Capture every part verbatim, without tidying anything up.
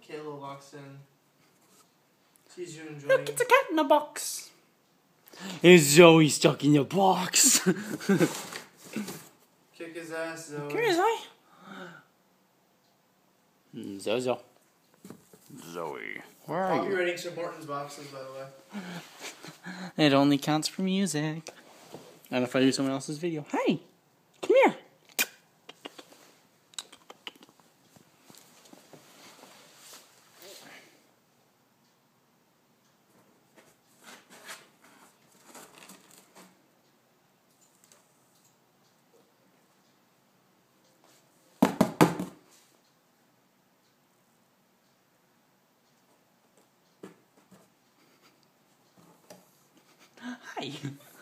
Kayla walks in. She's enjoying. Look, it's a cat in a box. Is Zoe stuck in a box? Kick his ass, Zoe. Come here, Zoe. Zozo. Zoe. Where are you? Copywriting Sir Morton's boxes, by the way. It only counts for music. And if I do someone else's video. Hey! Come here! Hi.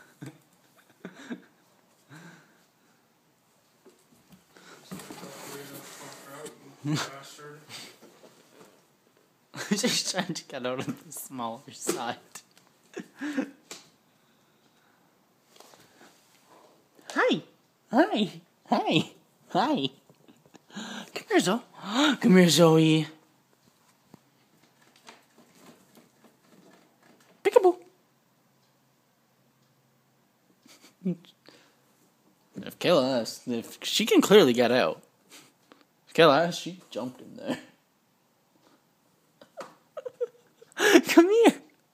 I'm just trying to get out of the smaller side. Hi. Hi. Hi. Hi. Come here, Zoe. Come here, Zoe. Peekaboo. If Kayla asks, if she can clearly get out. If Kayla asks, she jumped in there. Come here.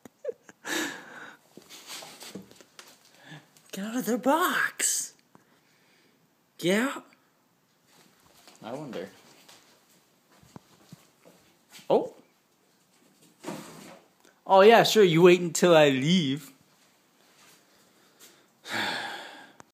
Get out of their box. Get out. I wonder. Oh. Oh yeah, sure. You wait until I leave.